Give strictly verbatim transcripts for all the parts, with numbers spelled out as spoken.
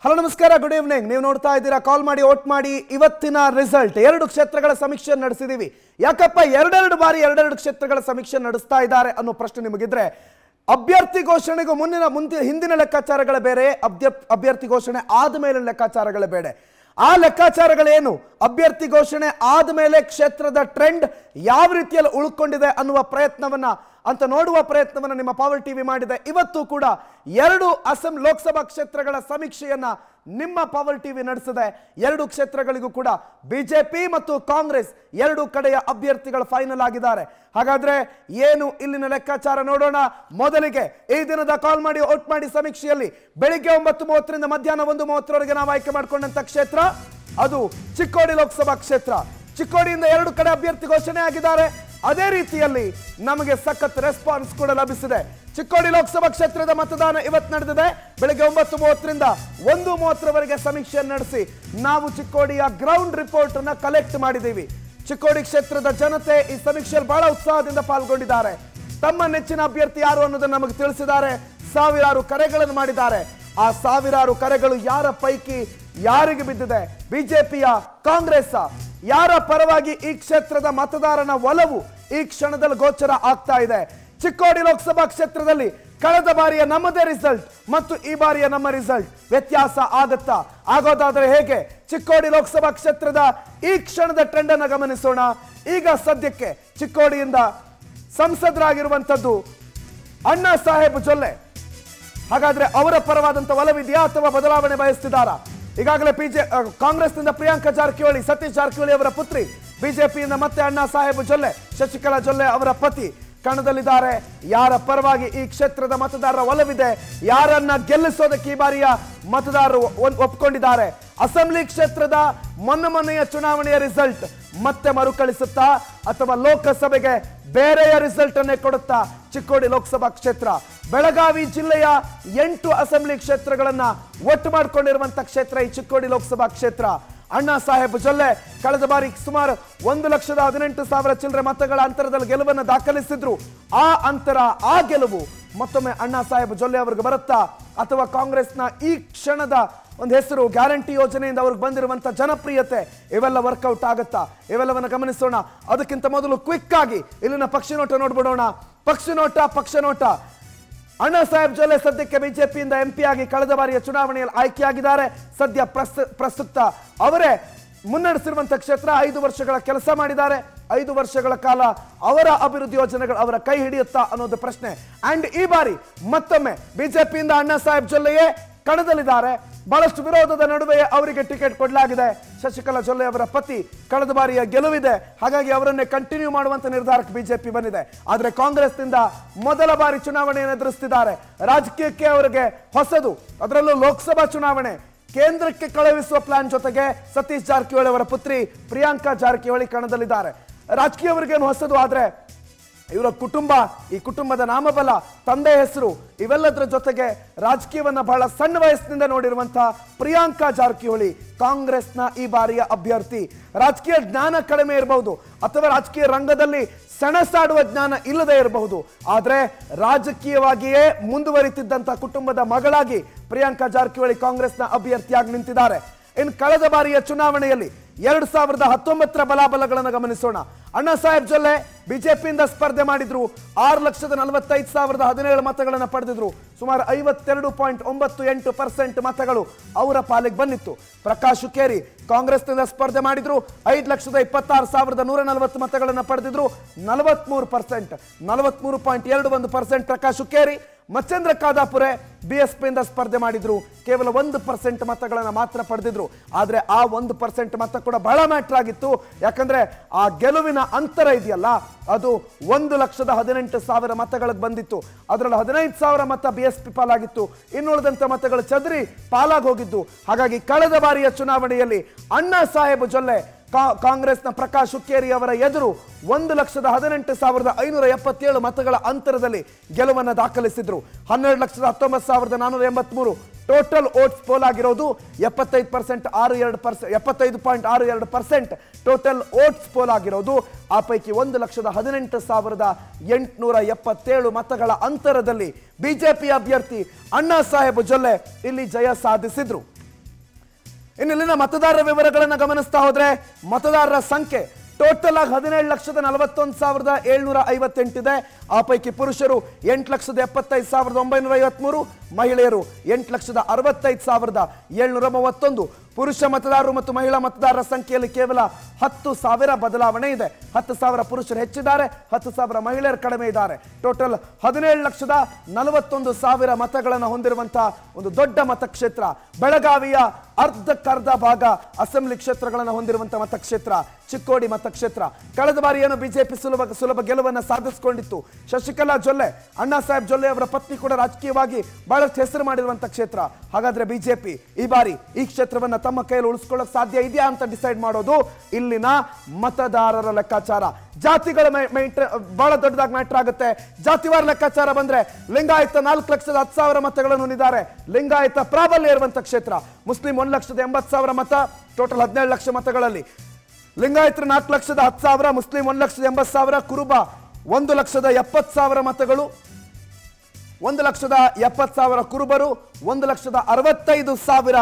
Hello ನಮಸ್ಕಾರ, good evening. ನೀವು ನೋಡ್ತಾ ಇದ್ದೀರಾ ಕಾಲ್ ಮಾಡಿ ವೋಟ್ ಮಾಡಿ. ಇವತ್ತಿನ ರಿಸಲ್ಟ್ ಎರಡು ಕ್ಷೇತ್ರಗಳ ಸಮೀಕ್ಷೆ ನಡೆಸಿದೀವಿ. ಯಾಕಪ್ಪ ಎರಡೆರಡು ಬಾರಿ ಎರಡೆರಡು ಕ್ಷೇತ್ರಗಳ ಸಮೀಕ್ಷೆ ನಡೆಸ್ತಾ ಇದ್ದಾರೆ ಅನ್ನೋ ಪ್ರಶ್ನೆ ನಿಮಗಿದ್ರೆ, ಅಭ್ಯರ್ಥಿ ಘೋಷಣೆಗೂ ಮುನ್ನಿನ ಮುಂದಿನ ಹಿಂದಿನ ಲೆಕ್ಕಾಚಾರಗಳ ಬೇರೆ, ಅಭ್ಯರ್ಥಿ ಘೋಷಣೆ ಆದ ಮೇಲಿನ ಲೆಕ್ಕಾಚಾರಗಳ ಬೇರೆ. ಆ ಲೆಕ್ಕಾಚಾರಗಳೇನು, ಅಭ್ಯರ್ಥಿ ಘೋಷಣೆ ಆದಮೇಲೆ ಕ್ಷೇತ್ರದ ಟ್ರೆಂಡ್ ಯಾವ ರೀತಿಯಲ್ಲಿ ಉಳ್ಕೊಂಡಿದೆ ಅನ್ನುವ ಪ್ರಯತ್ನವನ್ನ ಅಂತ ನೋಡುವ ಪ್ರಯತ್ನವನ್ನ ನಿಮ್ಮ ಪವರ್ ಟಿವಿ ಮಾಡಿದೆ. ಇವತ್ತು ಕೂಡ ಎರಡು ಅಸಂ ಲೋಕಸಭಾ ಕ್ಷೇತ್ರಗಳ ಸಮೀಕ್ಷೆಯನ್ನ ನಿಮ್ಮ ಪವರ್ ಟಿವಿ ನಡೆಸಿದೆ. ಎರಡು ಕ್ಷೇತ್ರಗಳಿಗೂ ಕೂಡ ಬಿಜೆಪಿ ಮತ್ತು ಕಾಂಗ್ರೆಸ್ ಎರಡು ಕಡೆಯ ಅಭ್ಯರ್ಥಿಗಳು ಫೈನಲ್ ಆಗಿದ್ದಾರೆ. ಹಾಗಾದ್ರೆ ಏನು ಇಲ್ಲಿನ ಲೆಕ್ಕಾಚಾರ ನೋಡೋಣ. ಮೊದಲಿಗೆ ಈ ದಿನದ ಕಾಲ್ ಮಾಡಿ ವೋಟ್ ಮಾಡಿ ಸಮೀಕ್ಷೆಯಲ್ಲಿ ಬೆಳಿಗ್ಗೆ ಒಂಬತ್ತು ಮೂವತ್ತರಿಂದ ಮಧ್ಯಾಹ್ನ ಒಂದು ಮೂವತ್ತರವರೆಗೆ ನಾವು ಆಯ್ಕೆ ಮಾಡಿಕೊಂಡಂತ ಕ್ಷೇತ್ರ ಅದು ಚಿಕ್ಕೋಡಿ ಲೋಕಸಭಾ ಕ್ಷೇತ್ರ. ಚಿಕ್ಕೋಡಿಯಿಂದ ಎರಡು ಕಡೆ ಅಭ್ಯರ್ಥಿ ಘೋಷಣೆ ಆಗಿದ್ದಾರೆ. ಅದೇ ರೀತಿಯಲ್ಲಿ ನಮಗೆ ಸಖತ್ ರೆಸ್ಪಾನ್ಸ್ ಕೂಡ ಲಭಿಸಿದೆ. ಚಿಕ್ಕೋಡಿ ಲೋಕಸಭಾ ಕ್ಷೇತ್ರದ ಮತದಾನ ಇವತ್ತು ನಡೆದಿದೆ. ಬೆಳಗ್ಗೆ ಒಂಬತ್ತು ಮೂವತ್ತರಿಂದ ಒಂದು ಮೂವತ್ತರವರೆಗೆ ಸಮೀಕ್ಷೆ ನಡೆಸಿ ನಾವು ಚಿಕ್ಕೋಡಿಯ ಗ್ರೌಂಡ್ ರಿಪೋರ್ಟ್ ಅನ್ನ ಕಲೆಕ್ಟ್ ಮಾಡಿದ್ದೀವಿ. ಚಿಕ್ಕೋಡಿ ಕ್ಷೇತ್ರದ ಜನತೆ ಈ ಸಮೀಕ್ಷೆಯಲ್ಲಿ ಬಹಳ ಉತ್ಸಾಹದಿಂದ ಪಾಲ್ಗೊಂಡಿದ್ದಾರೆ. ತಮ್ಮ ನೆಚ್ಚಿನ ಅಭ್ಯರ್ಥಿ ಯಾರು ಅನ್ನೋದನ್ನು ನಮಗೆ ತಿಳಿಸಿದ್ದಾರೆ. ಸಾವಿರಾರು ಕರೆಗಳನ್ನು ಮಾಡಿದ್ದಾರೆ. ಆ ಸಾವಿರಾರು ಕರೆಗಳು ಯಾರ ಪೈಕಿ ಯಾರಿಗೆ ಬಿದ್ದಿದೆ? ಬಿಜೆಪಿಯ, ಕಾಂಗ್ರೆಸ್, ಯಾರ ಪರವಾಗಿ ಈ ಕ್ಷೇತ್ರದ ಮತದಾರನ ಒಲವು ಈ ಕ್ಷಣದಲ್ಲಿ ಗೋಚರ ಆಗ್ತಾ ಇದೆ? ಚಿಕ್ಕೋಡಿ ಲೋಕಸಭಾ ಕ್ಷೇತ್ರದಲ್ಲಿ ಕಳೆದ ಬಾರಿಯ ನಮ್ಮದೇ ರಿಸಲ್ಟ್ ಮತ್ತು ಈ ಬಾರಿಯ ನಮ್ಮ ರಿಸಲ್ಟ್ ವ್ಯತ್ಯಾಸ ಆಗತ್ತಾ? ಆಗೋದಾದ್ರೆ ಹೇಗೆ? ಚಿಕ್ಕೋಡಿ ಲೋಕಸಭಾ ಕ್ಷೇತ್ರದ ಈ ಕ್ಷಣದ ಟ್ರೆಂಡ್ ಅನ್ನು ಗಮನಿಸೋಣ. ಈಗ ಸದ್ಯಕ್ಕೆ ಚಿಕ್ಕೋಡಿಯಿಂದ ಸಂಸದರಾಗಿರುವಂತದ್ದು ಅಣ್ಣಾ ಸಾಹೇಬ್ ಜೊಲ್ಲೆ. ಹಾಗಾದ್ರೆ ಅವರ ಪರವಾದಂತ ಒಲವಿದೆಯಾ ಅಥವಾ ಬದಲಾವಣೆ ಬಯಸ್ತಿದ್ದಾರಾ? ಈಗಾಗಲೇ ಬಿಜೆ ಕಾಂಗ್ರೆಸ್ನಿಂದ ಪ್ರಿಯಾಂಕಾ ಜಾರಕಿಹೊಳಿ, ಸತೀಶ್ ಜಾರಕಿಹೊಳಿ ಅವರ ಪುತ್ರಿ, ಬಿಜೆಪಿಯಿಂದ ಮತ್ತೆ ಅಣ್ಣಾ ಸಾಹೇಬ್ ಜೊಲ್ಲೆ, ಶಶಿಕಲಾ ಜೊಲ್ಲೆ ಅವರ ಪತಿ ಕಣದಲ್ಲಿದ್ದಾರೆ. ಯಾರ ಪರವಾಗಿ ಈ ಕ್ಷೇತ್ರದ ಮತದಾರರ ಒಲವಿದೆ? ಯಾರನ್ನ ಗೆಲ್ಲಿಸೋದಕ್ಕೆ ಈ ಬಾರಿಯ ಮತದಾರರು ಒಪ್ಕೊಂಡಿದ್ದಾರೆ? ಅಸೆಂಬ್ಲಿ ಕ್ಷೇತ್ರದ ಮೊನ್ನೆ ಮೊನ್ನೆಯ ಚುನಾವಣೆಯ ರಿಸಲ್ಟ್ ಮತ್ತೆ ಮರುಕಳಿಸುತ್ತಾ ಅಥವಾ ಲೋಕಸಭೆಗೆ ಬೇರೆಯ ರಿಸಲ್ಟ್ ಅನ್ನೇ ಕೊಡುತ್ತಾ ಚಿಕ್ಕೋಡಿ ಲೋಕಸಭಾ ಕ್ಷೇತ್ರ? ಬೆಳಗಾವಿ ಜಿಲ್ಲೆಯ ಎಂಟು ಅಸೆಂಬ್ಲಿ ಕ್ಷೇತ್ರಗಳನ್ನ ಒಟ್ಟು ಮಾಡಿಕೊಂಡಿರುವಂತಹ ಕ್ಷೇತ್ರ ಈ ಚಿಕ್ಕೋಡಿ ಲೋಕಸಭಾ ಕ್ಷೇತ್ರ. ಅಣ್ಣಾ ಸಾಹೇಬ್ ಜೊಲ್ಲೆ ಕಳೆದ ಬಾರಿ ಸುಮಾರು ಒಂದು ಲಕ್ಷದ ಹದಿನೆಂಟು ಸಾವಿರ ಚಿಲ್ಲರೆ ಮತಗಳ ಅಂತರದಲ್ಲಿ ಗೆಲುವನ್ನು ದಾಖಲಿಸಿದ್ರು. ಆ ಅಂತರ, ಆ ಗೆಲುವು ಮತ್ತೊಮ್ಮೆ ಅಣ್ಣಾ ಸಾಹೇಬ್ ಜೊಲ್ಲೆ ಅವರಿಗೆ ಬರುತ್ತಾ ಅಥವಾ ಕಾಂಗ್ರೆಸ್ನ ಈ ಕ್ಷಣದ ಒಂದು ಹೆಸರು, ಗ್ಯಾರಂಟಿ ಯೋಜನೆಯಿಂದ ಅವ್ರಿಗೆ ಬಂದಿರುವಂತಹ ಜನಪ್ರಿಯತೆ, ಇವೆಲ್ಲ ವರ್ಕೌಟ್ ಆಗುತ್ತಾ? ಇವೆಲ್ಲವನ್ನ ಗಮನಿಸೋಣ. ಅದಕ್ಕಿಂತ ಮೊದಲು ಕ್ವಿಕ್ ಆಗಿ ಇಲ್ಲಿನ ಪಕ್ಷಿ ನೋಟ ನೋಡ್ಬಿಡೋಣ. ಪಕ್ಷಿ ನೋಟ, ಪಕ್ಷ ನೋಟ. ಅಣ್ಣಾ ಸಾಹೇಬ್ ಜೊಲ್ಲೆ ಸದ್ಯಕ್ಕೆ ಬಿಜೆಪಿಯಿಂದ ಎಂಪಿ ಆಗಿ ಕಳೆದ ಬಾರಿಯ ಚುನಾವಣೆಯಲ್ಲಿ ಆಯ್ಕೆಯಾಗಿದ್ದಾರೆ. ಸದ್ಯ ಪ್ರಸ್ತುತ ಅವರೇ ಮುನ್ನಡೆಸಿರುವಂತಹ ಕ್ಷೇತ್ರ. ಐದು ವರ್ಷಗಳ ಕೆಲಸ ಮಾಡಿದ್ದಾರೆ. ಐದು ವರ್ಷಗಳ ಕಾಲ ಅವರ ಅಭಿವೃದ್ಧಿ ಯೋಜನೆಗಳು ಅವರ ಕೈ ಹಿಡಿಯುತ್ತಾ ಅನ್ನೋದು ಪ್ರಶ್ನೆ. ಅಂಡ್ ಈ ಬಾರಿ ಮತ್ತೊಮ್ಮೆ ಬಿಜೆಪಿಯಿಂದ ಅಣ್ಣಾ ಸಾಹೇಬ್ ಜೊಲ್ಲೆಯೇ ಕಣದಲ್ಲಿದ್ದಾರೆ. ಬಹಳಷ್ಟು ವಿರೋಧದ ನಡುವೆ ಅವರಿಗೆ ಟಿಕೆಟ್ ಕೊಡಲಾಗಿದೆ. ಶಶಿಕಲಾ ಜೊಲ್ಲೆ ಅವರ ಪತಿ ಕಳೆದ ಬಾರಿಯ ಗೆಲುವಿದೆ, ಹಾಗಾಗಿ ಅವರನ್ನೇ ಕಂಟಿನ್ಯೂ ಮಾಡುವಂತ ನಿರ್ಧಾರಕ್ಕೆ ಬಿಜೆಪಿ ಬಂದಿದೆ. ಆದರೆ ಕಾಂಗ್ರೆಸ್ನಿಂದ ಮೊದಲ ಬಾರಿ ಚುನಾವಣೆಯನ್ನು ಎದುರಿಸುತ್ತಿದ್ದಾರೆ. ರಾಜಕೀಯಕ್ಕೆ ಅವರಿಗೆ ಹೊಸದು, ಅದರಲ್ಲೂ ಲೋಕಸಭಾ ಚುನಾವಣೆ. ಕೇಂದ್ರಕ್ಕೆ ಕಳುಹಿಸುವ ಪ್ಲಾನ್ ಜೊತೆಗೆ ಸತೀಶ್ ಜಾರಕಿಹೊಳಿ ಅವರ ಪುತ್ರಿ ಪ್ರಿಯಾಂಕಾ ಜಾರಕಿಹೊಳಿ ಕಣದಲ್ಲಿದ್ದಾರೆ. ರಾಜಕೀಯ ಅವರಿಗೇನು ಹೊಸದು, ಆದ್ರೆ ಇವರ ಕುಟುಂಬ, ಈ ಕುಟುಂಬದ ನಾಮಬಲ, ತಂದೆ ಹೆಸರು, ಇವೆಲ್ಲದರ ಜೊತೆಗೆ ರಾಜಕೀಯವನ್ನ ಬಹಳ ಸಣ್ಣ ವಯಸ್ಸಿನಿಂದ ನೋಡಿರುವಂತಹ ಪ್ರಿಯಾಂಕಾ ಜಾರಕಿಹೊಳಿ ಕಾಂಗ್ರೆಸ್ನ ಈ ಬಾರಿಯ ಅಭ್ಯರ್ಥಿ. ರಾಜಕೀಯ ಜ್ಞಾನ ಕಡಿಮೆ ಇರಬಹುದು ಅಥವಾ ರಾಜಕೀಯ ರಂಗದಲ್ಲಿ ಸೆಣಸಾಡುವ ಜ್ಞಾನ ಇಲ್ಲದೆ ಇರಬಹುದು, ಆದ್ರೆ ರಾಜಕೀಯವಾಗಿಯೇ ಮುಂದುವರಿತಿದ್ದಂತ ಕುಟುಂಬದ ಮಗಳಾಗಿ ಪ್ರಿಯಾಂಕಾ ಜಾರಕಿಹೊಳಿ ಕಾಂಗ್ರೆಸ್ನ ಅಭ್ಯರ್ಥಿಯಾಗಿ ನಿಂತಿದ್ದಾರೆ. ಇನ್ನು ಕಳೆದ ಬಾರಿಯ ಚುನಾವಣೆಯಲ್ಲಿ ಎರಡ್ ಸಾವಿರದ ಹತ್ತೊಂಬತ್ತರ ಬಲಾಬಲಗಳನ್ನು ಗಮನಿಸೋಣ. ಅಣ್ಣಾ ಸಾಹೇಬ್ ಜೊಲ್ಲೆ ಬಿಜೆಪಿಯಿಂದ ಸ್ಪರ್ಧೆ ಮಾಡಿದ್ರು. ಆರು ಲಕ್ಷದ ನಲವತ್ತೈದು ಸಾವಿರದ ಹದಿನೇಳು ಮತಗಳನ್ನು ಪಡೆದಿದ್ರು. ಸುಮಾರು ಐವತ್ತೆರಡು ಪಾಯಿಂಟ್ ಒಂಬತ್ತು ಎಂಟು ಪರ್ಸೆಂಟ್ ಮತಗಳು ಅವರ ಪಾಲಿಗೆ ಬಂದಿತ್ತು. ಪ್ರಕಾಶ್ ಹುಕ್ಕೇರಿ ಕಾಂಗ್ರೆಸ್ನಿಂದ ಸ್ಪರ್ಧೆ ಮಾಡಿದ್ರು. ಐದು ಲಕ್ಷದ ಇಪ್ಪತ್ತಾರು ಸಾವಿರದ ನೂರ ನಲವತ್ತು ಮತಗಳನ್ನು ಪಡೆದಿದ್ರು. ನಲವತ್ಮೂರು ಪರ್ಸೆಂಟ್ ನಲವತ್ಮೂರು ಪಾಯಿಂಟ್ ಎರಡು ಒಂದು ಪರ್ಸೆಂಟ್ ಪ್ರಕಾಶ್ ಹುಕ್ಕೇರಿ. ಮಚ್ಚೇಂದ್ರ ಕಾದಾಪುರೆ ಬಿಎಸ್ಪಿಯಿಂದ ಸ್ಪರ್ಧೆ ಮಾಡಿದ್ರು. ಕೇವಲ ಒಂದು ಪರ್ಸೆಂಟ್ ಮತಗಳನ್ನು ಮಾತ್ರ ಪಡೆದಿದ್ರು. ಆದ್ರೆ ಆ ಒಂದು ಪರ್ಸೆಂಟ್ ಮತ ಕೂಡ ಬಹಳ ಮ್ಯಾಟರ್ ಆಗಿತ್ತು. ಯಾಕಂದ್ರೆ ಆ ಗೆಲುವಿನ ಅಂತರ ಇದೆಯಲ್ಲ, ಅದು ಒಂದು ಲಕ್ಷದ ಹದಿನೆಂಟು ಸಾವಿರ ಮತಗಳಿಗೆ ಬಂದಿತ್ತು. ಅದರಲ್ಲಿ ಹದಿನೈದು ಸಾವಿರ ಮತ ಬಿಎಸ್ಪಿ ಪಾಲಾಗಿತ್ತು. ಇನ್ನುಳಿದಂತ ಮತಗಳು ಚದರಿ ಪಾಲಾಗಿ ಹೋಗಿದ್ದು. ಹಾಗಾಗಿ ಕಳೆದ ಬಾರಿಯ ಚುನಾವಣೆಯಲ್ಲಿ ಅಣ್ಣಾ ಸಾಹೇಬ್ ಜೊಲ್ಲೆ ಕಾಂಗ್ರೆಸ್ನ ಪ್ರಕಾಶ್ ಹುಕ್ಕೇರಿ ಅವರ ಎದುರು ಒಂದು ಲಕ್ಷದ ಹದಿನೆಂಟು ಸಾವಿರದ ಐನೂರ ಎಪ್ಪತ್ತೇಳು ಮತಗಳ ಅಂತರದಲ್ಲಿ ಗೆಲುವನ್ನು ದಾಖಲಿಸಿದ್ರು. ಹನ್ನೆರಡು ಲಕ್ಷದ ಹತ್ತೊಂಬತ್ತು ಸಾವಿರದ ನಾನೂರ ಎಂಬತ್ತ್ ಮೂರು ಟೋಟಲ್ ವೋಟ್ಸ್ ಪೋಲ್ ಆಗಿರೋದು. ಎಪ್ಪತ್ತೈದು ಪರ್ಸೆಂಟ್ ಆರು ಎರಡು ಪರ್ಸೆಂಟ್ ಎಪ್ಪತ್ತೈದು ಪಾಯಿಂಟ್ ಆರು ಎರಡು ಪರ್ಸೆಂಟ್ ಟೋಟಲ್ ವೋಟ್ಸ್ ಪೋಲ್ ಆಗಿರೋದು. ಆ ಪೈಕಿ ಒಂದು ಲಕ್ಷದ ಹದಿನೆಂಟು ಸಾವಿರದ ಎಂಟುನೂರ ಎಪ್ಪತ್ತೇಳು ಮತಗಳ ಅಂತರದಲ್ಲಿ ಬಿಜೆಪಿ ಅಭ್ಯರ್ಥಿ ಅಣ್ಣಾ ಸಾಹೇಬ್ ಜೊಲ್ಲೆ ಇಲ್ಲಿ ಜಯ ಸಾಧಿಸಿದ್ರು. ಇನ್ನಿಲ್ಲಿನ ಮತದಾರರ ವಿವರಗಳನ್ನು ಗಮನಿಸ್ತಾ ಹೋದ್ರೆ ಮತದಾರರ ಸಂಖ್ಯೆ ಟೋಟಲ್ ಆಗಿ ಹದಿನೇಳು ಲಕ್ಷದ ನಲವತ್ತೊಂದು ಸಾವಿರದ ಏಳ್ನೂರ ಐವತ್ತೆಂಟಿದೆ. ಆ ಪೈಕಿ ಪುರುಷರು ಎಂಟು ಲಕ್ಷದ ಎಪ್ಪತ್ತೈದು ಸಾವಿರದ ಒಂಬೈನೂರ ಐವತ್ಮೂರು, ಮಹಿಳೆಯರು ಎಂಟು ಲಕ್ಷದ ಅರವತ್ತೈದು ಸಾವಿರದ ಏಳ್ನೂರ ಮೂವತ್ತೊಂದು. ಪುರುಷ ಮತದಾರರು ಮತ್ತು ಮಹಿಳಾ ಮತದಾರರ ಸಂಖ್ಯೆಯಲ್ಲಿ ಕೇವಲ ಹತ್ತು ಸಾವಿರ ಬದಲಾವಣೆ ಇದೆ. ಹತ್ತು ಸಾವಿರ ಪುರುಷರು ಹೆಚ್ಚಿದ್ದಾರೆ, ಹತ್ತು ಸಾವಿರ ಮಹಿಳೆಯರು ಕಡಿಮೆ ಇದ್ದಾರೆ. ಟೋಟಲ್ ಹದಿನೇಳು ಲಕ್ಷದ ನಲವತ್ತೊಂದು ಸಾವಿರ ಮತಗಳನ್ನು ಹೊಂದಿರುವಂತಹ ಒಂದು ದೊಡ್ಡ ಮತಕ್ಷೇತ್ರ. ಬೆಳಗಾವಿಯ ಅರ್ಧಕ್ಕರ್ಧ ಭಾಗ ಅಸೆಂಬ್ಲಿ ಕ್ಷೇತ್ರಗಳನ್ನು ಹೊಂದಿರುವಂತಹ ಮತಕ್ಷೇತ್ರ ಚಿಕ್ಕೋಡಿ ಮತಕ್ಷೇತ್ರ. ಕಳೆದ ಬಾರಿ ಏನು ಬಿಜೆಪಿ ಸುಲಭ ಸುಲಭ ಗೆಲುವನ್ನು ಸಾಧಿಸಿಕೊಂಡಿತ್ತು. ಶಶಿಕಲಾ ಜೊಲ್ಲೆ, ಅಣ್ಣಾ ಸಾಹೇಬ್ ಜೊಲ್ಲೆ ಅವರ ಪತ್ನಿ ಕೂಡ ರಾಜಕೀಯವಾಗಿ ಬಹಳಷ್ಟು ಹೆಸರು ಮಾಡಿರುವಂತಹ ಕ್ಷೇತ್ರ. ಹಾಗಾದ್ರೆ ಬಿಜೆಪಿ ಈ ಬಾರಿ ಈ ಕ್ಷೇತ್ರವನ್ನ ತಮ್ಮ ಕೈಯಲ್ಲಿ ಉಳಿಸ್ಕೊಳ್ಳೋಕೆ ಸಾಧ್ಯ ಇದೆಯಾ ಅಂತ ಡಿಸೈಡ್ ಮಾಡೋದು ಇಲ್ಲಿನ ಮತದಾರರ ಲೆಕ್ಕಾಚಾರ. ಜಾತಿಗಳ ಬಹಳ ದೊಡ್ಡದಾಗಿ ಮ್ಯಾಟರ್ ಆಗುತ್ತೆ. ಜಾತಿವಾರ ಲೆಕ್ಕಾಚಾರ ಬಂದ್ರೆ ಲಿಂಗಾಯತ ನಾಲ್ಕು ಲಕ್ಷದ ಹತ್ತು ಸಾವಿರ ಮತಗಳನ್ನು ಹೊಂದಿದ್ದಾರೆ. ಲಿಂಗಾಯತ ಪ್ರಾಬಲ್ಯ ಇರುವಂತಹ ಕ್ಷೇತ್ರ. ಮುಸ್ಲಿಂ ಒಂದು ಲಕ್ಷದ ಎಂಬತ್ತು ಸಾವಿರ ಮತ, ಟೋಟಲ್ ಹದಿನೇಳು ಲಕ್ಷ ಮತಗಳಲ್ಲಿ. ಲಿಂಗಾಯತರು ನಾಲ್ಕು ಲಕ್ಷದ ಹತ್ತು ಸಾವಿರ, ಮುಸ್ಲಿಂ ಒಂದು ಲಕ್ಷದ ಎಂಬತ್ತು ಸಾವಿರ, ಕುರುಬ ಒಂದು ಲಕ್ಷದ ಎಪ್ಪತ್ತು ಸಾವಿರ ಮತಗಳು. ಒಂದು ಲಕ್ಷದ ಎಪ್ಪತ್ತು ಸಾವಿರ ಕುರುಬರು, ಒಂದು ಲಕ್ಷದ ಅರವತ್ತೈದು ಸಾವಿರ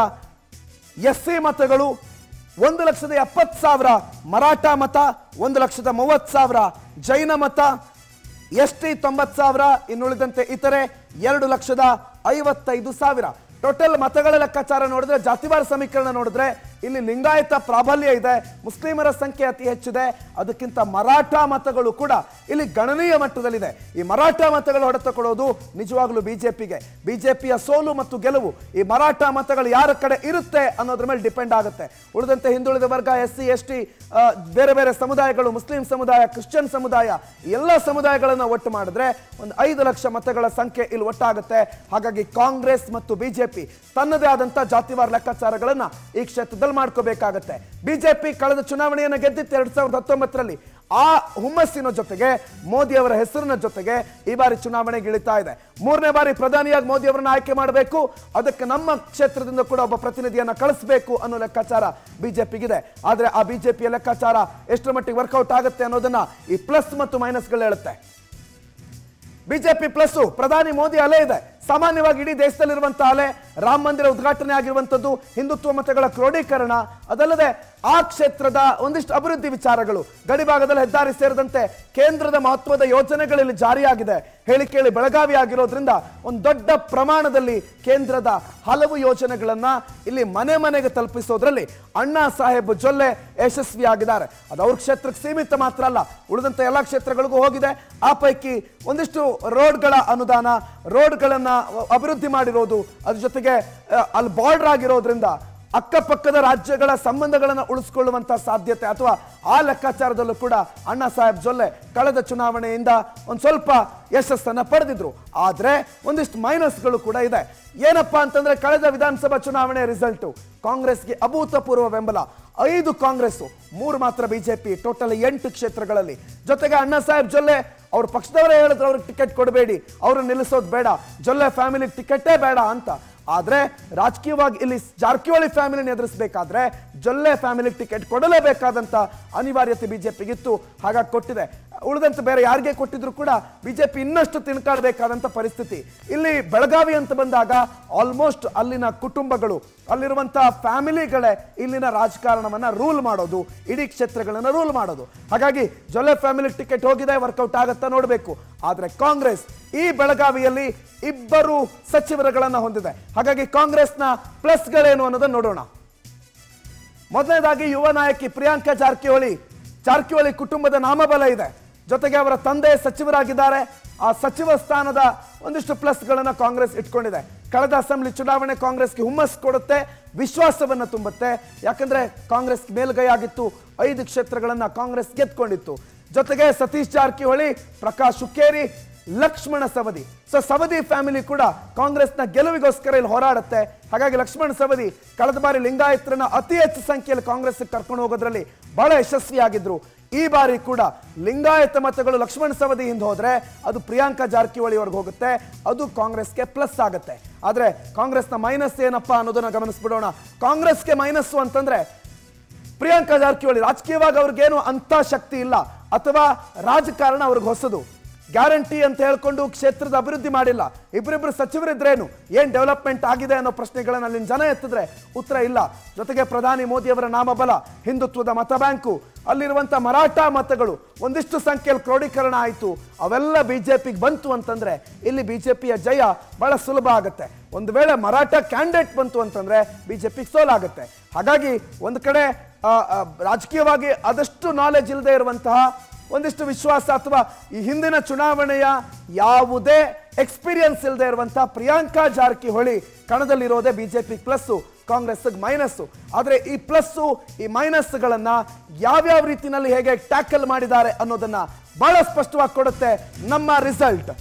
ಎಸ್ ಸಿ ಮತಗಳು, ಒಂದು ಲಕ್ಷದ ಎಪ್ಪತ್ತು ಸಾವಿರ ಮರಾಠ ಮತ, ಒಂದು ಲಕ್ಷದ ಮೂವತ್ತು ಸಾವಿರ ಜೈನ ಮತ, ಎಸ್ ಟಿ ತೊಂಬತ್ತು ಸಾವಿರ, ಇನ್ನುಳಿದಂತೆ ಇತರೆ ಎರಡು ಲಕ್ಷದ ಐವತ್ತೈದು ಸಾವಿರ. ಟೋಟಲ್ ಮತಗಳ ಲೆಕ್ಕಾಚಾರ ನೋಡಿದ್ರೆ, ಜಾತಿವಾರ ಸಮೀಕರಣ ನೋಡಿದ್ರೆ ಇಲ್ಲಿ ಲಿಂಗಾಯತ ಪ್ರಾಬಲ್ಯ ಇದೆ, ಮುಸ್ಲಿಮರ ಸಂಖ್ಯೆ ಅತಿ ಹೆಚ್ಚಿದೆ. ಅದಕ್ಕಿಂತ ಮರಾಠ ಮತಗಳು ಕೂಡ ಇಲ್ಲಿ ಗಣನೀಯ ಮಟ್ಟದಲ್ಲಿದೆ. ಈ ಮರಾಠ ಮತಗಳು ಹೊಡೆತ ಕೊಡೋದು ನಿಜವಾಗ್ಲೂ ಬಿಜೆಪಿಗೆ. ಬಿಜೆಪಿಯ ಸೋಲು ಮತ್ತು ಗೆಲುವು ಈ ಮರಾಠ ಮತಗಳು ಯಾರ ಕಡೆ ಇರುತ್ತೆ ಅನ್ನೋದ್ರ ಮೇಲೆ ಡಿಪೆಂಡ್ ಆಗುತ್ತೆ. ಉಳಿದಂತೆ ಹಿಂದುಳಿದ ವರ್ಗ, ಎಸ್ ಸಿ ಎಸ್ ಟಿ, ಬೇರೆ ಬೇರೆ ಸಮುದಾಯಗಳು, ಮುಸ್ಲಿಂ ಸಮುದಾಯ, ಕ್ರಿಶ್ಚಿಯನ್ ಸಮುದಾಯ, ಎಲ್ಲ ಸಮುದಾಯಗಳನ್ನು ಒಟ್ಟು ಮಾಡಿದ್ರೆ ಒಂದು ಐದು ಲಕ್ಷ ಮತಗಳ ಸಂಖ್ಯೆ ಇಲ್ಲಿ ಒಟ್ಟಾಗುತ್ತೆ. ಹಾಗಾಗಿ ಕಾಂಗ್ರೆಸ್ ಮತ್ತು ಬಿಜೆಪಿ ತನ್ನದೇ ಆದಂತಹ ಜಾತಿವಾರ ಲೆಕ್ಕಾಚಾರಗಳನ್ನ ಈ ಕ್ಷೇತ್ರದಲ್ಲಿ ಮಾಡ್ಕೋಬೇಕಾಗತ್ತೆ. ಬಿಜೆಪಿ ಕಳೆದ ಚುನಾವಣೆಯನ್ನು ಗೆದ್ದಿತ್ತು ಎರಡ್ ಸಾವಿರದ ಹತ್ತೊಂಬತ್ತರಲ್ಲಿ. ಆ ಹುಮ್ಮಸ್ಸಿನ ಜೊತೆಗೆ ಮೋದಿ ಅವರ ಹೆಸರಿನ ಜೊತೆಗೆ ಈ ಬಾರಿ ಚುನಾವಣೆಗೆ ಇಳಿತಾ ಇದೆ. ಮೂರನೇ ಬಾರಿ ಪ್ರಧಾನಿಯಾಗಿ ಮೋದಿ ಅವರನ್ನ ಆಯ್ಕೆ ಮಾಡಬೇಕು, ಅದಕ್ಕೆ ನಮ್ಮ ಕ್ಷೇತ್ರದಿಂದ ಕೂಡ ಒಬ್ಬ ಪ್ರತಿನಿಧಿಯನ್ನ ಕಳಿಸಬೇಕು ಅನ್ನೋ ಲೆಕ್ಕಾಚಾರ ಬಿಜೆಪಿಗಿದೆ. ಆದ್ರೆ ಆ ಬಿಜೆಪಿಯ ಲೆಕ್ಕಾಚಾರ ಎಷ್ಟರ ಮಟ್ಟಿಗೆ ವರ್ಕೌಟ್ ಆಗುತ್ತೆ ಅನ್ನೋದನ್ನ ಈ ಪ್ಲಸ್ ಮತ್ತು ಮೈನಸ್ಗಳು ಹೇಳುತ್ತೆ. ಬಿಜೆಪಿ ಪ್ಲಸ್ ಪ್ರಧಾನಿ ಮೋದಿ ಅಲೆ ಇದೆ. ಸಾಮಾನ್ಯವಾಗಿ ಇಡೀ ದೇಶದಲ್ಲಿರುವಂತಹ ಅಲೆ ರಾಮ ಮಂದಿರ ಉದ್ಘಾಟನೆ ಆಗಿರುವಂತದ್ದು, ಹಿಂದುತ್ವ ಮತಗಳ ಕ್ರೋಢೀಕರಣ, ಅದಲ್ಲದೆ ಆ ಕ್ಷೇತ್ರದ ಒಂದಿಷ್ಟು ಅಭಿವೃದ್ಧಿ ವಿಚಾರಗಳು, ಗಡಿಭಾಗದಲ್ಲಿ ಹೆದ್ದಾರಿ ಸೇರಿದಂತೆ ಕೇಂದ್ರದ ಮಹತ್ವದ ಯೋಜನೆಗಳಲ್ಲಿ ಜಾರಿಯಾಗಿದೆ. ಹೇಳಿ ಕೇಳಿ ಬೆಳಗಾವಿ ಆಗಿರೋದ್ರಿಂದ ಒಂದು ದೊಡ್ಡ ಪ್ರಮಾಣದಲ್ಲಿ ಕೇಂದ್ರದ ಹಲವು ಯೋಜನೆಗಳನ್ನ ಇಲ್ಲಿ ಮನೆ ಮನೆಗೆ ತಲುಪಿಸೋದ್ರಲ್ಲಿ ಅಣ್ಣಾ ಸಾಹೇಬ್ ಜೊಲ್ಲೆ ಯಶಸ್ವಿಯಾಗಿದ್ದಾರೆ. ಅದು ಅವ್ರ ಕ್ಷೇತ್ರಕ್ಕೆ ಸೀಮಿತ ಮಾತ್ರ ಅಲ್ಲ, ಉಳಿದಂತೆ ಎಲ್ಲ ಕ್ಷೇತ್ರಗಳಿಗೂ ಹೋಗಿದೆ. ಆ ಪೈಕಿ ಒಂದಿಷ್ಟು ರೋಡ್ಗಳ ಅನುದಾನ, ರೋಡ್ಗಳನ್ನ ಅಭಿವೃದ್ಧಿ ಮಾಡಿರೋದು, ಅದ್ರ ಜೊತೆಗೆ ಅಲ್ಲಿ ಬಾರ್ಡರ್ ಆಗಿರೋದ್ರಿಂದ ಅಕ್ಕಪಕ್ಕದ ರಾಜ್ಯಗಳ ಸಂಬಂಧಗಳನ್ನು ಉಳಿಸಿಕೊಳ್ಳುವಂತಹ ಸಾಧ್ಯತೆ ಅಥವಾ ಆ ಲೆಕ್ಕಾಚಾರದಲ್ಲೂ ಕೂಡ ಅಣ್ಣಾ ಸಾಹೇಬ್ ಜೊಲ್ಲೆ ಕಳೆದ ಚುನಾವಣೆಯಿಂದ ಒಂದು ಸ್ವಲ್ಪ ಯಶಸ್ಸನ್ನ ಪಡೆದಿದ್ರು. ಆದ್ರೆ ಒಂದಿಷ್ಟು ಮೈನಸ್ಗಳು ಕೂಡ ಇದೆ. ಏನಪ್ಪಾ ಅಂತಂದ್ರೆ, ಕಳೆದ ವಿಧಾನಸಭಾ ಚುನಾವಣೆ ರಿಸಲ್ಟ್ ಕಾಂಗ್ರೆಸ್ಗೆ ಅಭೂತಪೂರ್ವ ಬೆಂಬಲ. ಐದು ಕಾಂಗ್ರೆಸ್, ಮೂರು ಮಾತ್ರ ಬಿಜೆಪಿ, ಟೋಟಲ್ ಎಂಟು ಕ್ಷೇತ್ರಗಳಲ್ಲಿ. ಜೊತೆಗೆ ಅಣ್ಣಾ ಸಾಹೇಬ್ ಜೊಲ್ಲೆ ಅವ್ರ ಪಕ್ಷದವರೇ ಹೇಳಿದ್ರು ಅವ್ರಿಗೆ ಟಿಕೆಟ್ ಕೊಡಬೇಡಿ, ಅವ್ರನ್ನ ನಿಲ್ಲಿಸೋದು ಬೇಡ, ಜೊಲ್ಲೆ ಫ್ಯಾಮಿಲಿಗೆ ಟಿಕೆಟೇ ಬೇಡ ಅಂತ. ಆದ್ರೆ ರಾಜಕೀಯವಾಗಿ ಇಲ್ಲಿ ಜಾರಕಿಹೊಳಿ ಫ್ಯಾಮಿಲಿನ ಎದುರಿಸಬೇಕಾದ್ರೆ ಜೊಲ್ಲೆ ಫ್ಯಾಮಿಲಿಗೆ ಟಿಕೆಟ್ ಕೊಡಲೇಬೇಕಾದಂತ ಅನಿವಾರ್ಯತೆ ಬಿಜೆಪಿಗಿತ್ತು. ಹಾಗಾಗಿ ಕೊಟ್ಟಿದೆ. ಉಳಿದಂತೆ ಬೇರೆ ಯಾರಿಗೆ ಕೊಟ್ಟಿದ್ರು ಕೂಡ ಬಿಜೆಪಿ ಇನ್ನಷ್ಟು ತಿನ್ಕಾಡಬೇಕಾದಂತ ಪರಿಸ್ಥಿತಿ. ಇಲ್ಲಿ ಬೆಳಗಾವಿ ಅಂತ ಬಂದಾಗ ಆಲ್ಮೋಸ್ಟ್ ಅಲ್ಲಿನ ಕುಟುಂಬಗಳು, ಅಲ್ಲಿರುವಂತಹ ಫ್ಯಾಮಿಲಿಗಳೇ ಇಲ್ಲಿನ ರಾಜಕಾರಣವನ್ನ ರೂಲ್ ಮಾಡೋದು, ಇಡೀ ಕ್ಷೇತ್ರಗಳನ್ನ ರೂಲ್ ಮಾಡೋದು. ಹಾಗಾಗಿ ಜೊಲ್ಲೆ ಫ್ಯಾಮಿಲಿ ಟಿಕೆಟ್ ಹೋಗಿದೆ, ವರ್ಕೌಟ್ ಆಗತ್ತಾ ನೋಡಬೇಕು. ಆದ್ರೆ ಕಾಂಗ್ರೆಸ್ ಈ ಬೆಳಗಾವಿಯಲ್ಲಿ ಇಬ್ಬರು ಸಚಿವರುಗಳನ್ನ ಹೊಂದಿದೆ. ಹಾಗಾಗಿ ಕಾಂಗ್ರೆಸ್ನ ಪ್ಲಸ್ಗಳೇನು ಅನ್ನೋದನ್ನ ನೋಡೋಣ. ಮೊದಲನೇದಾಗಿ ಯುವ ನಾಯಕಿ ಪ್ರಿಯಾಂಕಾ ಜಾರಕಿಹೊಳಿ. ಜಾರಕಿಹೊಳಿ ಕುಟುಂಬದ ನಾಮಬಲ ಇದೆ, ಜೊತೆಗೆ ಅವರ ತಂದೆ ಸಚಿವರಾಗಿದ್ದಾರೆ. ಆ ಸಚಿವ ಸ್ಥಾನದ ಒಂದಿಷ್ಟು ಪ್ಲಸ್ಗಳನ್ನ ಕಾಂಗ್ರೆಸ್ ಇಟ್ಕೊಂಡಿದೆ. ಕಳೆದ ಅಸೆಂಬ್ಲಿ ಚುನಾವಣೆ ಕಾಂಗ್ರೆಸ್ಗೆ ಹುಮ್ಮಸ್ ಕೊಡುತ್ತೆ, ವಿಶ್ವಾಸವನ್ನ ತುಂಬುತ್ತೆ. ಯಾಕಂದ್ರೆ ಕಾಂಗ್ರೆಸ್ ಮೇಲ್ಗೈ ಆಗಿತ್ತು, ಐದು ಕ್ಷೇತ್ರಗಳನ್ನ ಕಾಂಗ್ರೆಸ್ ಗೆದ್ಕೊಂಡಿತ್ತು. ಜೊತೆಗೆ ಸತೀಶ್ ಜಾರಕಿಹೊಳಿ, ಪ್ರಕಾಶ್ ಹುಕ್ಕೇರಿ, ಲಕ್ಷ್ಮಣ ಸವದಿ. ಸೊ ಸವದಿ ಫ್ಯಾಮಿಲಿ ಕೂಡ ಕಾಂಗ್ರೆಸ್ನ ಗೆಲುವಿಗೋಸ್ಕರ ಇಲ್ಲಿ ಹೋರಾಡುತ್ತೆ. ಹಾಗಾಗಿ ಲಕ್ಷ್ಮಣ ಸವದಿ ಕಳೆದ ಬಾರಿ ಲಿಂಗಾಯತರನ್ನ ಅತಿ ಹೆಚ್ಚು ಸಂಖ್ಯೆಯಲ್ಲಿ ಕಾಂಗ್ರೆಸ್ ಕರ್ಕೊಂಡು ಹೋಗೋದ್ರಲ್ಲಿ ಬಹಳ ಯಶಸ್ವಿಯಾಗಿದ್ರು. ಈ ಬಾರಿ ಕೂಡ ಲಿಂಗಾಯತ ಮತಗಳು ಲಕ್ಷ್ಮಣ ಸವದಿ ಹಿಂದೆ ಹೋದ್ರೆ ಅದು ಪ್ರಿಯಾಂಕಾ ಜಾರಕಿಹೊಳಿ ಅವ್ರಿಗೆ ಹೋಗುತ್ತೆ, ಅದು ಕಾಂಗ್ರೆಸ್ಗೆ ಪ್ಲಸ್ ಆಗುತ್ತೆ. ಆದ್ರೆ ಕಾಂಗ್ರೆಸ್ನ ಮೈನಸ್ ಏನಪ್ಪಾ ಅನ್ನೋದನ್ನ ಗಮನಿಸ್ಬಿಡೋಣ. ಕಾಂಗ್ರೆಸ್ಗೆ ಮೈನಸ್ ಅಂತಂದ್ರೆ ಪ್ರಿಯಾಂಕಾ ಜಾರಕಿಹೊಳಿ ರಾಜಕೀಯವಾಗಿ ಅವ್ರಿಗೇನು ಅಂತ ಶಕ್ತಿ ಇಲ್ಲ, ಅಥವಾ ರಾಜಕಾರಣ ಅವ್ರಿಗೆ ಹೊಸದು. ಗ್ಯಾರಂಟಿ ಅಂತ ಹೇಳ್ಕೊಂಡು ಕ್ಷೇತ್ರದ ಅಭಿವೃದ್ಧಿ ಮಾಡಿಲ್ಲ. ಇಬ್ಬರಿಬ್ರು ಸಚಿವರಿದ್ರೇನು ಏನ್ ಡೆವಲಪ್ಮೆಂಟ್ ಆಗಿದೆ ಅನ್ನೋ ಪ್ರಶ್ನೆಗಳನ್ನ ಅಲ್ಲಿನ ಜನ ಎತ್ತಿದ್ರೆ ಉತ್ತರ ಇಲ್ಲ. ಜೊತೆಗೆ ಪ್ರಧಾನಿ ಮೋದಿ ಅವರ ನಾಮಬಲ, ಹಿಂದುತ್ವದ ಮತ ಬ್ಯಾಂಕು, ಅಲ್ಲಿರುವಂತ ಮರಾಠ ಮತಗಳು ಒಂದಿಷ್ಟು ಸಂಖ್ಯೆಯಲ್ಲಿ ಕ್ರೋಢೀಕರಣ ಆಯಿತು. ಅವೆಲ್ಲ ಬಿಜೆಪಿಗೆ ಬಂತು ಅಂತಂದ್ರೆ ಇಲ್ಲಿ ಬಿಜೆಪಿಯ ಜಯ ಬಹಳ ಸುಲಭ ಆಗುತ್ತೆ. ಒಂದು ವೇಳೆ ಮರಾಠ ಕ್ಯಾಂಡಿಡೇಟ್ ಬಂತು ಅಂತಂದ್ರೆ ಬಿಜೆಪಿಗೆ ಸೋಲಾಗುತ್ತೆ. ಹಾಗಾಗಿ ಒಂದು ಕಡೆ ರಾಜಕೀಯವಾಗಿ ಅದಷ್ಟು ನಾಲೆಜ್ ಇಲ್ಲದೆ ಇರುವಂತಹ, ಒಂದಿಷ್ಟು ವಿಶ್ವಾಸ ಅಥವಾ ಈ ಹಿಂದಿನ ಚುನಾವಣೆಯ ಯಾವುದೇ ಎಕ್ಸ್ಪೀರಿಯನ್ಸ್ ಇಲ್ಲದೆ ಇರುವಂತಹ ಪ್ರಿಯಾಂಕಾ ಜಾರಕಿಹೊಳಿ ಕಣದಲ್ಲಿರೋದೇ ಬಿಜೆಪಿ ಪ್ಲಸ್ಸು, ಕಾಂಗ್ರೆಸ್ ಮೈನಸ್ಸು. ಆದರೆ ಈ ಪ್ಲಸ್ಸು ಈ ಮೈನಸ್ಗಳನ್ನ ಯಾವ್ಯಾವ ರೀತಿಯಲ್ಲಿ ಹೇಗೆ ಟ್ಯಾಕಲ್ ಮಾಡಿದ್ದಾರೆ ಅನ್ನೋದನ್ನ ಬಹಳ ಸ್ಪಷ್ಟವಾಗಿ ಕೊಡುತ್ತೆ ನಮ್ಮ ರಿಸಲ್ಟ್.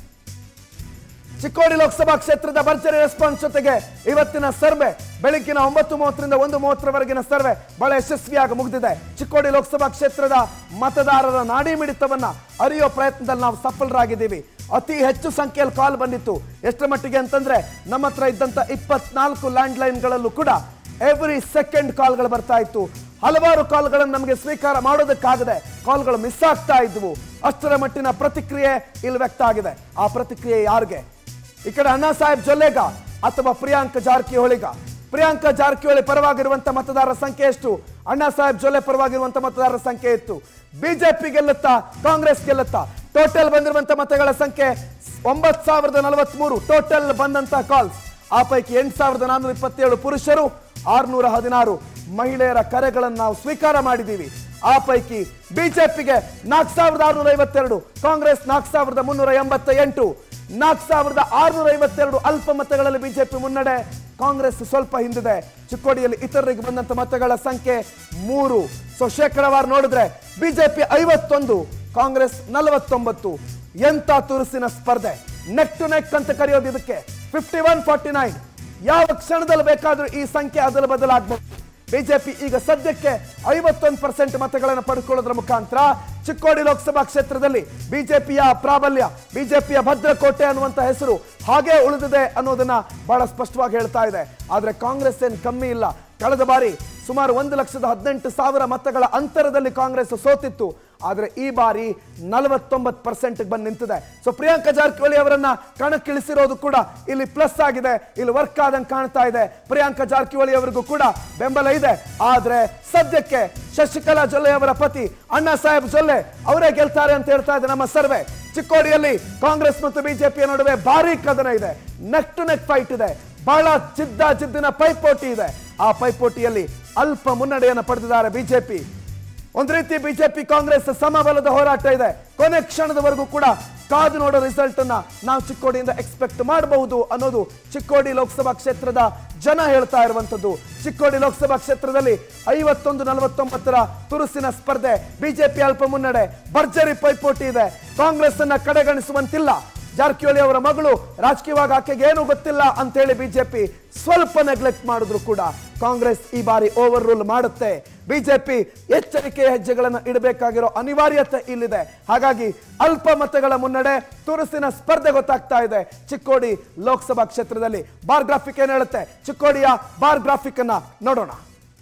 ಚಿಕ್ಕೋಡಿ ಲೋಕಸಭಾ ಕ್ಷೇತ್ರದ ಭರ್ಜರಿ ರೆಸ್ಪಾನ್ಸ್ ಜೊತೆಗೆ ಇವತ್ತಿನ ಸರ್ವೆ ಬೆಳಗ್ಗಿನ ಒಂಬತ್ತು ಮೂವತ್ತರಿಂದ ಒಂದು ಮೂವತ್ತರವರೆಗಿನ ಸರ್ವೆ ಬಹಳ ಯಶಸ್ವಿಯಾಗಿ ಮುಗಿದಿದೆ. ಚಿಕ್ಕೋಡಿ ಲೋಕಸಭಾ ಕ್ಷೇತ್ರದ ಮತದಾರರ ನಾಡಿ ಮಿಡಿತವನ್ನ ಅರಿಯೋ ಪ್ರಯತ್ನದಲ್ಲಿ ನಾವು ಸಫಲರಾಗಿದ್ದೀವಿ. ಅತಿ ಹೆಚ್ಚು ಸಂಖ್ಯೆಯಲ್ಲಿ ಕಾಲ್ ಬಂದಿತ್ತು. ಎಷ್ಟರ ಮಟ್ಟಿಗೆ ಅಂತಂದ್ರೆ ನಮ್ಮ ಹತ್ರ ಇದ್ದಂತ ಇಪ್ಪತ್ನಾಲ್ಕು ಲ್ಯಾಂಡ್ ಲೈನ್ಗಳಲ್ಲೂ ಕೂಡ ಎವ್ರಿ ಸೆಕೆಂಡ್ ಕಾಲ್ಗಳು ಬರ್ತಾ ಇತ್ತು. ಹಲವಾರು ಕಾಲ್ಗಳನ್ನು ನಮಗೆ ಸ್ವೀಕಾರ ಮಾಡೋದಕ್ಕಾಗದೆ ಕಾಲ್ಗಳು ಮಿಸ್ ಆಗ್ತಾ ಇದ್ವು. ಅಷ್ಟರ ಮಟ್ಟಿನ ಪ್ರತಿಕ್ರಿಯೆ ಇಲ್ಲಿ ವ್ಯಕ್ತ ಆಗಿದೆ. ಆ ಪ್ರತಿಕ್ರಿಯೆ ಯಾರಿಗೆ? ಈ ಕಡೆ ಅಣ್ಣಾ ಸಾಹೇಬ್ ಜೊಲ್ಲೆಗ ಅಥವಾ ಪ್ರಿಯಾಂಕಾ ಜಾರಕಿಹೊಳಿಗ? ಪ್ರಿಯಾಂಕಾ ಜಾರಕಿಹೊಳಿ ಪರವಾಗಿರುವಂತ ಮತದಾರರ ಸಂಖ್ಯೆ ಎಷ್ಟು? ಅಣ್ಣಾ ಸಾಹೇಬ್ ಜೊಲ್ಲೆ ಪರವಾಗಿರುವಂತ ಮತದಾರರ ಸಂಖ್ಯೆ ಇತ್ತು. ಬಿಜೆಪಿ ಗೆಲ್ಲುತ್ತಾ ಕಾಂಗ್ರೆಸ್ ಗೆಲ್ಲುತ್ತಾ? ಟೋಟಲ್ ಬಂದಿರುವಂತ ಮತಗಳ ಸಂಖ್ಯೆ ಒಂಬತ್ತು ಸಾವಿರದ ನಲವತ್ತ್ ಮೂರು ಟೋಟಲ್ ಬಂದಂತ ಕಾಲ್ಸ್. ಆ ಪೈಕಿ ಎಂಟು ಸಾವಿರದ ನಾನ್ನೂರ ಇಪ್ಪತ್ತೇಳು ಪುರುಷರು, ಆರ್ನೂರ ಹದಿನಾರು ಮಹಿಳೆಯರ ಕರೆಗಳನ್ನು ನಾವು ಸ್ವೀಕಾರ ಮಾಡಿದ್ದೀವಿ. ಆ ಪೈಕಿ ಬಿಜೆಪಿಗೆ ನಾಲ್ಕು ಸಾವಿರದ ಆರ್ನೂರ ಐವತ್ತೆರಡು, ಕಾಂಗ್ರೆಸ್ ನಾಲ್ಕು ಸಾವಿರದ ಮುನ್ನೂರ ಎಂಬತ್ತ ಎಂಟು, ನಾಲ್ಕು ಸಾವಿರದ ಆರ್ನೂರ ಐವತ್ತೆರಡು ಅಲ್ಪ ಮತಗಳಲ್ಲಿ ಬಿಜೆಪಿ ಮುನ್ನಡೆ, ಕಾಂಗ್ರೆಸ್ ಸ್ವಲ್ಪ ಹಿಂದಿದೆ. ಚಿಕ್ಕೋಡಿಯಲ್ಲಿ ಇತರರಿಗೆ ಬಂದಂತ ಮತಗಳ ಸಂಖ್ಯೆ ಮೂರು. ಸೊ ಶೇಕಡವಾರು ನೋಡಿದ್ರೆ ಬಿಜೆಪಿ ಐವತ್ತೊಂದು, ಕಾಂಗ್ರೆಸ್ ನಲವತ್ತೊಂಬತ್ತು. ಎಂತ ತುರುಸಿನ ಸ್ಪರ್ಧೆ, ನೆಕ್ ಟು ನೆಕ್ ಅಂತ ಕರೆಯೋದು ಇದಕ್ಕೆ. Fifty one forty nine. ಯಾವ ಕ್ಷಣದಲ್ಲಿ ಬೇಕಾದ್ರೂ ಈ ಸಂಖ್ಯೆ ಅದಲು ಬದಲಾಗಬಹುದು. ಬಿಜೆಪಿ ಈಗ ಸದ್ಯಕ್ಕೆ ಐವತ್ತೊಂದು ಪರ್ಸೆಂಟ್ ಮತಗಳನ್ನು ಪಡೆದುಕೊಳ್ಳೋದ್ರ ಮುಖಾಂತರ ಚಿಕ್ಕೋಡಿ ಲೋಕಸಭಾ ಕ್ಷೇತ್ರದಲ್ಲಿ ಬಿಜೆಪಿಯ ಪ್ರಾಬಲ್ಯ, ಬಿಜೆಪಿಯ ಭದ್ರಕೋಟೆ ಅನ್ನುವಂತ ಹೆಸರು ಹಾಗೆ ಉಳಿದಿದೆ ಅನ್ನೋದನ್ನ ಬಹಳ ಸ್ಪಷ್ಟವಾಗಿ ಹೇಳ್ತಾ ಇದೆ. ಆದ್ರೆ ಕಾಂಗ್ರೆಸ್ ಏನ್ ಕಮ್ಮಿ ಇಲ್ಲ. ಕಳೆದ ಬಾರಿ ಸುಮಾರು ಒಂದು ಲಕ್ಷದ ಹದಿನೆಂಟು ಸಾವಿರ ಮತಗಳ ಅಂತರದಲ್ಲಿ ಕಾಂಗ್ರೆಸ್ ಸೋತಿತ್ತು. ಆದ್ರೆ ಈ ಬಾರಿ ನಲವತ್ತೊಂಬತ್ತು ಪರ್ಸೆಂಟ್ ಬಂದು ನಿಂತಿದೆ. ಸೊ ಪ್ರಿಯಾಂಕಾ ಜಾರಕಿಹೊಳಿ ಅವರನ್ನ ಕಣಕ್ಕಿಳಿಸಿರೋದು ಕೂಡ ಇಲ್ಲಿ ಪ್ಲಸ್ ಆಗಿದೆ, ಇಲ್ಲಿ ವರ್ಕ್ ಆದಂಗೆ ಕಾಣ್ತಾ ಇದೆ. ಪ್ರಿಯಾಂಕಾ ಜಾರಕಿಹೊಳಿ ಅವರಿಗೂ ಕೂಡ ಬೆಂಬಲ ಇದೆ. ಆದ್ರೆ ಸದ್ಯಕ್ಕೆ ಶಶಿಕಲಾ ಜೊಲ್ಲೆ ಅವರ ಪತಿ ಅಣ್ಣಾ ಸಾಹೇಬ್ ಜೊಲ್ಲೆ ಅವರೇ ಗೆಲ್ತಾರೆ ಅಂತ ಹೇಳ್ತಾ ಇದೆ ನಮ್ಮ ಸರ್ವೆ. ಚಿಕ್ಕೋಡಿಯಲ್ಲಿ ಕಾಂಗ್ರೆಸ್ ಮತ್ತು ಬಿಜೆಪಿಯ ನಡುವೆ ಭಾರಿ ಕದನ ಇದೆ, ನೆಕ್ ಟು ನೆಕ್ ಫೈಟ್ ಇದೆ, ಬಹಳ ಜಿದ್ದ ಜಿದ್ದಿನ ಪೈಪೋಟಿ ಇದೆ. ಆ ಪೈಪೋಟಿಯಲ್ಲಿ ಅಲ್ಪ ಮುನ್ನಡೆಯನ್ನು ಪಡೆದಿದ್ದಾರೆ ಬಿಜೆಪಿ. ಒಂದು ರೀತಿ ಬಿಜೆಪಿ ಕಾಂಗ್ರೆಸ್ ಸಮಬಲದ ಹೋರಾಟ ಇದೆ. ಕೊನೆ ಕ್ಷಣದವರೆಗೂ ಕೂಡ ಕಾದು ನೋಡೋ ರಿಸಲ್ಟ್ ಅನ್ನ ನಾವು ಚಿಕ್ಕೋಡಿಯಿಂದ ಎಕ್ಸ್ಪೆಕ್ಟ್ ಮಾಡಬಹುದು ಅನ್ನೋದು ಚಿಕ್ಕೋಡಿ ಲೋಕಸಭಾ ಕ್ಷೇತ್ರದ ಜನ ಹೇಳ್ತಾ ಇರುವಂತದ್ದು. ಚಿಕ್ಕೋಡಿ ಲೋಕಸಭಾ ಕ್ಷೇತ್ರದಲ್ಲಿ ಐವತ್ತೊಂದು ನಲವತ್ತೊಂಬತ್ತರ ತುರುಸಿನ ಸ್ಪರ್ಧೆ, ಬಿಜೆಪಿ ಅಲ್ಪ ಮುನ್ನಡೆ, ಭರ್ಜರಿ ಪೈಪೋಟಿ ಇದೆ. ಕಾಂಗ್ರೆಸ್ ಅನ್ನ ಕಡೆಗಣಿಸುವಂತಿಲ್ಲ. ಜಾರಕಿಹೊಳಿ ಅವರ ಮಗಳು ರಾಜಕೀಯವಾಗಿ ಆಕೆಗೆ ಏನು ಗೊತ್ತಿಲ್ಲ ಅಂತ ಹೇಳಿ ಬಿಜೆಪಿ ಸ್ವಲ್ಪ ನೆಗ್ಲೆಕ್ಟ್ ಮಾಡಿದ್ರು ಕೂಡ ಕಾಂಗ್ರೆಸ್ ಈ ಬಾರಿ ಓವರ್ ರೂಲ್ ಮಾಡುತ್ತೆ. ಬಿಜೆಪಿ ಎಚ್ಚರಿಕೆಯ ಹೆಜ್ಜೆಗಳನ್ನು ಇಡಬೇಕಾಗಿರೋ ಅನಿವಾರ್ಯತೆ ಇಲ್ಲಿದೆ. ಹಾಗಾಗಿ ಅಲ್ಪ ಮತಗಳ ಮುನ್ನಡೆ, ತುರುಸಿನ ಸ್ಪರ್ಧೆ ಗೊತ್ತಾಗ್ತಾ ಇದೆ ಚಿಕ್ಕೋಡಿ ಲೋಕಸಭಾ ಕ್ಷೇತ್ರದಲ್ಲಿ. ಬಾರ್ ಗ್ರಾಫಿಕ್ ಏನ್ ಹೇಳುತ್ತೆ? ಚಿಕ್ಕೋಡಿಯ ಬಾರ್ ಗ್ರಾಫಿಕ್ ಅನ್ನ ನೋಡೋಣ.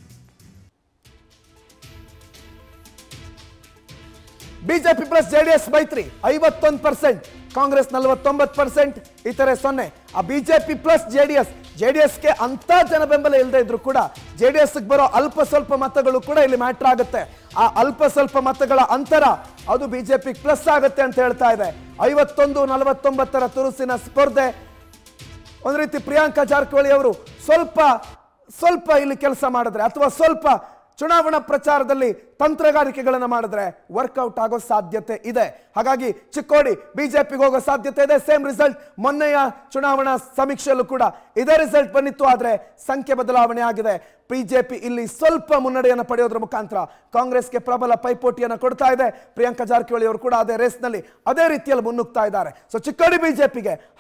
ಬಿಜೆಪಿ ಪ್ಲಸ್ ಜೆಡಿಎಸ್ ಮೈತ್ರಿ ಐವತ್ತೊಂದು ಪರ್ಸೆಂಟ್, ಕಾಂಗ್ರೆಸ್ ನಲವತ್ತೊಂಬತ್ತು ಪರ್ಸೆಂಟ್, ಇತರೆ ಸೊನ್ನೆ. ಆ ಬಿಜೆಪಿ ಪ್ಲಸ್ ಜೆಡಿಎಸ್, ಜೆಡಿಎಸ್ಗೆ ಅಂತ ಜನ ಬೆಂಬಲ ಇಲ್ಲದೆ ಇದ್ರು ಕೂಡ ಜೆಡಿಎಸ್ ಬರೋ ಅಲ್ಪ ಸ್ವಲ್ಪ ಮತಗಳು ಕೂಡ ಇಲ್ಲಿ ಮ್ಯಾಟರ್ ಆಗುತ್ತೆ. ಆ ಅಲ್ಪ ಸ್ವಲ್ಪ ಮತಗಳ ಅಂತರ ಅದು ಬಿಜೆಪಿ ಪ್ಲಸ್ ಆಗುತ್ತೆ ಅಂತ ಹೇಳ್ತಾ ಇದೆ. ಐವತ್ತೊಂದು ನಲವತ್ತೊಂಬತ್ತರ ತುರುಸಿನ ಸ್ಪರ್ಧೆ. ಒಂದ್ ರೀತಿ ಪ್ರಿಯಾಂಕಾ ಜಾರಕಿಹೊಳಿ ಅವರು ಸ್ವಲ್ಪ ಸ್ವಲ್ಪ ಇಲ್ಲಿ ಕೆಲಸ ಮಾಡಿದ್ರೆ ಅಥವಾ ಸ್ವಲ್ಪ ಚುನಾವಣಾ ಪ್ರಚಾರದಲ್ಲಿ ತಂತ್ರಗಾರಿಕೆಗಳನ್ನು ಮಾಡಿದ್ರೆ ವರ್ಕೌಟ್ ಆಗೋ ಸಾಧ್ಯತೆ ಇದೆ. ಹಾಗಾಗಿ ಚಿಕ್ಕೋಡಿ ಬಿಜೆಪಿಗೆ ಹೋಗೋ ಸಾಧ್ಯತೆ ಇದೆ. ಸೇಮ್ ರಿಸಲ್ಟ್ ಮೊನ್ನೆಯ ಚುನಾವಣಾ ಸಮೀಕ್ಷೆಯಲ್ಲೂ ಕೂಡ ಇದೇ ರಿಸಲ್ಟ್ ಬಂದಿತ್ತು. ಆದ್ರೆ ಸಂಖ್ಯೆ ಬದಲಾವಣೆ ಆಗಿದೆ. ಬಿಜೆಪಿ ಇಲ್ಲಿ ಸ್ವಲ್ಪ ಮುನ್ನಡೆಯನ್ನು ಪಡೆಯೋದ್ರ ಮುಖಾಂತರ ಕಾಂಗ್ರೆಸ್ಗೆ ಪ್ರಬಲ ಪೈಪೋಟಿಯನ್ನು ಕೊಡ್ತಾ ಇದೆ. ಪ್ರಿಯಾಂಕಾ ಜಾರಕಿಹೊಳಿ ಅವರು ಕೂಡ ಅದೇ ರೇಸ್ನಲ್ಲಿ ಅದೇ ರೀತಿಯಲ್ಲಿ ಮುನ್ನುಗ್ತಾ ಇದ್ದಾರೆ. ಸೊ ಚಿಕ್ಕೋಡಿ ಬಿಜೆಪಿಗೆ